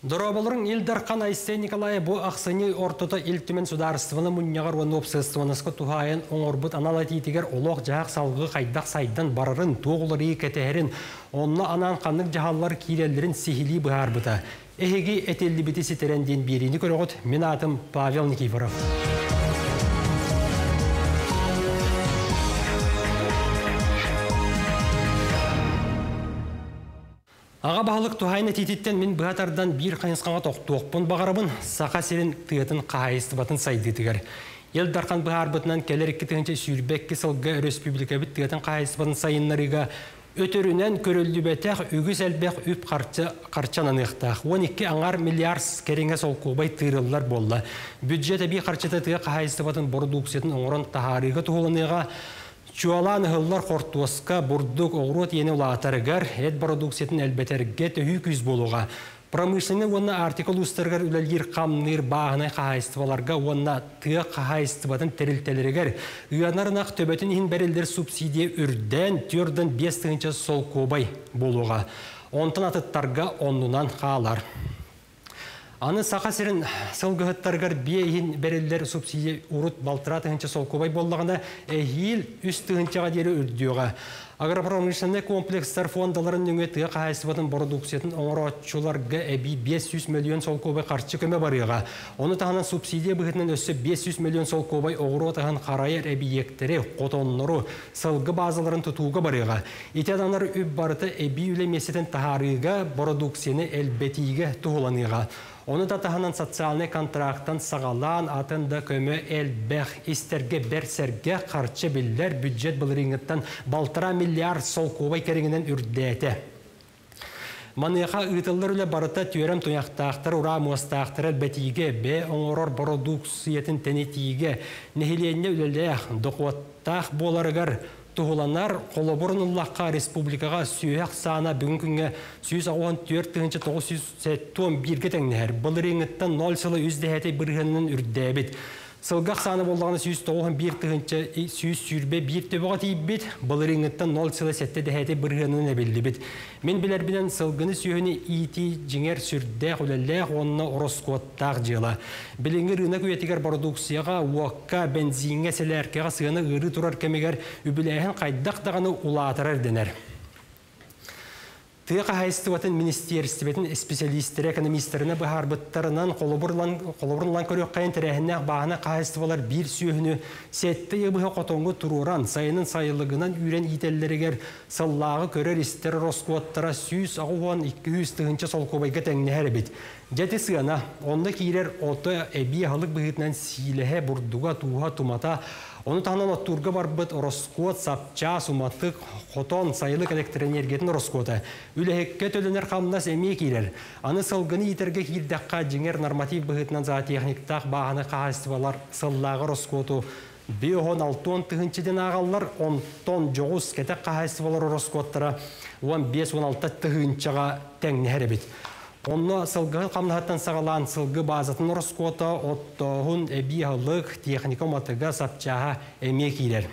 Дорабалырың Илдархан Айсей Николай бу ақсыны ортота илтімен сударыстываны мұнияғар оны опсыстыванысқы тухайын оңырбыт аналатитігер олық жағақ салғы қайдақ сайдан барырын, тоғылыры кәтәрін, онына анан қанық жағалар кейлелерін сихили бұғар бұта. Эхеги әтелі біті сетеренден берейіні көріғыт, мен атым Павел Никифоров. Аға бағылық тухайны тететтен мен бұғатардан бір қайынсқанға тоқтуықпын бағарабын, сақа серін тұйатын қағайыстыбатын сайдетігер. Елдархан бұғар бұтынан кәлер 2-тігінші сүйірбәкке сылғы республика біт тұйатын қағайыстыбатын сайынларыға өтірінен көрілді бәтәқ үгіз әлбәқ үп қарчанан ұқтақ. 12 аңар миллиард кәріңе сол көбай тыйрылылар болды. Бюджет әбей қарчата тұйы қағайыстыбатын продукцияның оңырын тағарыға тұғылыныға Чуалан хыллар қортуасқа бұрдық оғырот ені ұлатарығар, әд продукциятын әлбәтәрге төхі күз болуға. Промышленный онна артикул ұстарғар үләлгер қамныр бағынай қағайыстываларға онна тұя қағайыстыватын тәрілтелерігер. Үйанарынақ төбетін ең бәрелдер субсидия үрден, түрден 5-тігінші сол көбай болуға. Онтын атыттарға оннынан қалар. Аны сақа серін сылғыттарғар бейін бәрелдер субсидия ұрыт балтыра тұғынша сол көбай болдағында әйіл үст тұғыншаға дері үрдіуға. Агропромышленный комплекстар фондаларын нүңетіге қайсыбатын продукциятын оңыротчыларға әбей 500 миллион сол көбай қарчы көме барыға. Оны тағынан субсидия бұғытынан өсі 500 миллион сол көбай оғыротығын қарайыр әбейектері, қотонлары, сылғы базаларын тұтуға барыға. Итаданар үп барыты әбей үлемесетін тағарыға продукцияны әлбетіге тұғыланыға. Оны да тағынан социалный контракттан сағалан атында көмі әлбәқ істерге бәрсерге қарчы білдер бюджет бұлырыңыттан балтыра миллиард сол көбай кәріңінен үрдәті. Маныға ұйтылыр үлі барыта түйерім тұяқтақтыр, ұра мұстақтыр әлбәтіге, бә оңырор продукциятын тәнетіге, нехиленне үліләқ, доқуаттақ боларығар, Туғыланар қолыбұрыныллаққа республикаға сүйек сана бүгін күнге 164-911 тәңнер. Бұл реңіттен 0 сылы үздәхәтей біргенінің үрдәбет. Сылғақ саны болдағаны 191-1 сүрбе 1 төбіға тейбет. Бұл реңіттен 0 сылы сәтті дәхәтей біргенінің әбелді бет. Мен білер білен сылғыны сүйіні ити жеңер сүрдәқ үләләқ онына ұрысқуаттақ жыла. Біліңгі рынок өетігер продукцияға, уаққа, бензинге, сәләркеға сығыны ғыры тұрар кәмегер үбіләйін қайдақтағаны ұлатырар денер. Тыға хайстыватын министерстібетін специалистері, экономистеріне бұхар бұттарынан қолыбырлан көрек қайын тірәхіннәқ бағына қайстывалар бір сүйіні сәтті ебіғі қотонғы тұруран сайының сайылығынан үйрен ителлерігер сыллағы көрер істері роскуаттара 100-200 сол көбайға тәңіне әрбет. Жәті сығана, онда кейлер оты әбей халық бұғытынан силіхе бұрдуға туға тумата, оны тағынан оттурға барбыт роскуат, сапча, суматтық, қотон, сайылық электроэнергетін роскуаты. Үліхекке төлінер қамнас әмей кейлер. Аны сылғыны етерге кейлдаққа жеңер норматив бұғытынан зоотехниктақ бағаны қағыстывалар сыллағы роскуату. 5-10 тұғыншыден ағалар, 10 жоғыз кәтек қағыстывалар роскуаттара, 15-16 тұғыншыға тәңіне әрбет. Онна сылғы қамнағаттан сағалан сылғы базатын роскуата, оттоғын әбей халық техника матыға сапчаға әме кейлер.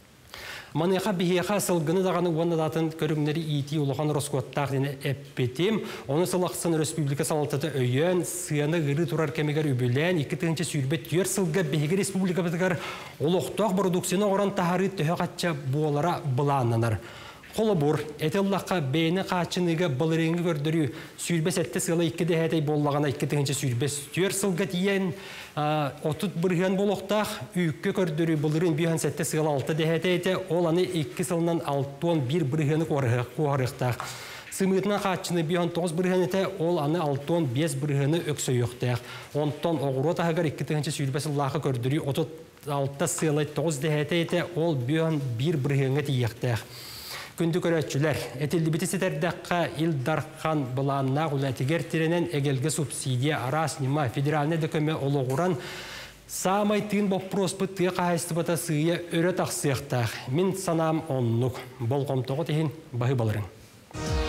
Маныға бейеға сылғыны дағаны оңадатын көрімнері ити ұлыған роскуаттақ дені әппетем. Оны сылақсын республика салататы өйен, сыяны ғыры тұрар кәмегер үбілен, 2-тігінші сүйірбет түйер сылғы бейгі республика бітігер олықтақ продукцияны оран тағары түйе қатша буалара бұланынар. Қолыбұр, әтеллаққа бәйіні қачыныға бұлырыңы көрдірі сүйірбес әтті сылы 2-дәхәтей болағана 2-тігінші сүйірбес түйер сылға тиен 30 бірген болуқтақ үйікке көрдірі бұлырың бүйен сәтті сылы 6-дәхәтейті ол аны 2 сылынан 6-1 біргені қуарықтақ. Сымытына қачыны бүйен 9 біргеніті ол аны 6-5 біргені өксі өқтақ. Онтан оғырот ағығар 2-тігінші сүйірбес ұллақы көрдірі 36 сылы 9-дәхәтейті ол бүйен 1 біргені тиектақ. Күнді көрәтшілер, әтелді бітісетердіққа Илдархан бұланна ғуләтігер тіренен әгелгі субсидия арас нема федеральный дөкөме олығыран самай тыын бопрос бұттығы қағайсты бұта сүйе өрет ақсияқтақ. Мен санам оннық. Болғымтығы тейін бағы балырың.